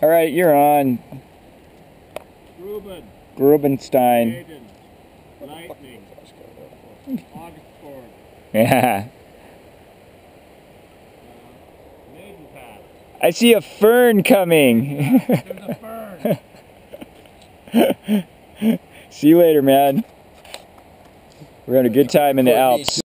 All right, you're on. Ruben. Grubenstein. Hayden. Lightning. Augsburg. Yeah. Maidenpath. I see a fern coming. There's a fern. See you later, man. We're having a good time in the Alps.